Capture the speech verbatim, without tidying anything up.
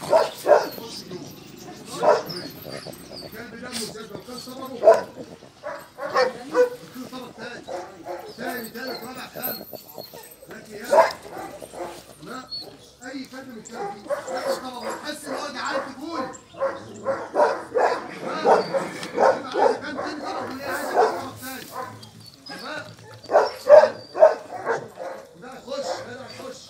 كان بيناموا ازاي لو كان صبروا يكون طبق تاني تاني تالت رابع خامس لكن يا لا اي كلب من الكلاب دي ياخد طبق وتحس ان هو جعان تقول ها يبقى عايز كام تاني طبق من ايه عايز كام طبق تاني ها ده يخش ده يخش